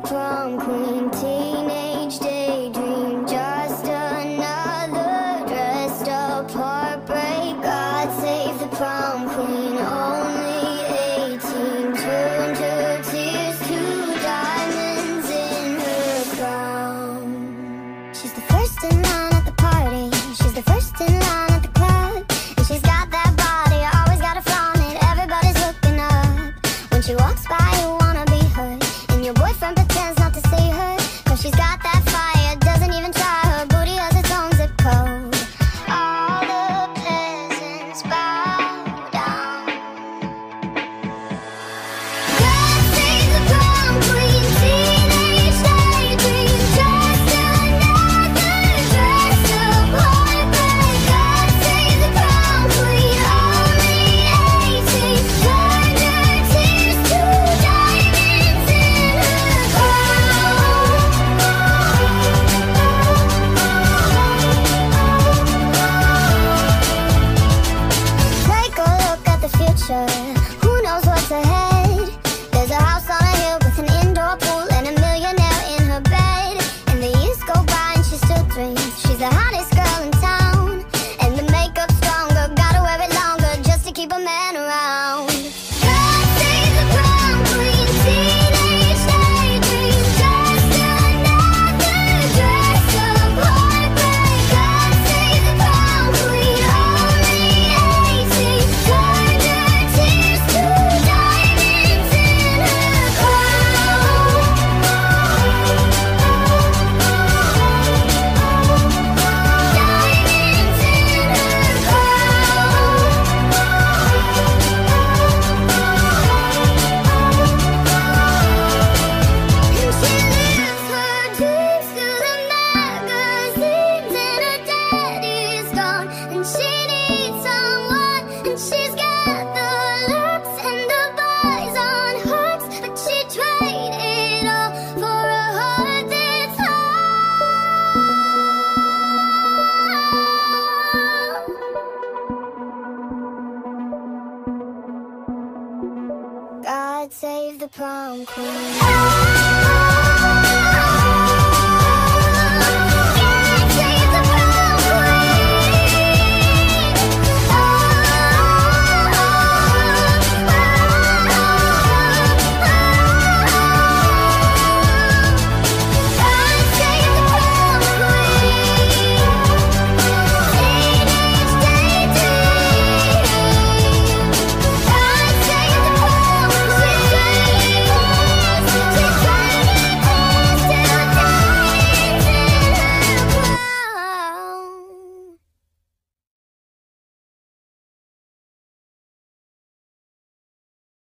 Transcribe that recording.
prom queen, teenage daydream, just another dressed up heartbreak. God save the prom queen, only 18, turned her tears to diamonds in her crown. She's the first in line at the party, she's the first in line at the club, and she's got that body, always gotta flaunt it, everybody's looking up. When she walks by you wanna be her, and your boyfriend pretends not to see her, cause she's got that fire, doesn't even try, her booty has its own zip code. All the peasants bow down. God save the prom queen, teenage daydream, just another dressed up heartbreak. God save the prom queen, only 18, turned her tears to diamonds in her crown. Take a look at the future, who knows what's ahead? There's a house on a hill with an indoor pool and a millionaire in her bed. And the years go by and she still dreams she's the hottest girl in town. And the makeup's stronger, gotta wear it longer just to keep a man around. God save the prom queen, teenage daydream, just another dressed up heartbreak. God save the prom queen, only 18, turned her tears to diamonds in her crown. Diamonds in her crown. And she lives her dreams through the magazines, and her daddy's gone, and she needs someone, and she's got the looks and the boys on hooks, but she traded it all for a heart that's whole. God save the prom queen.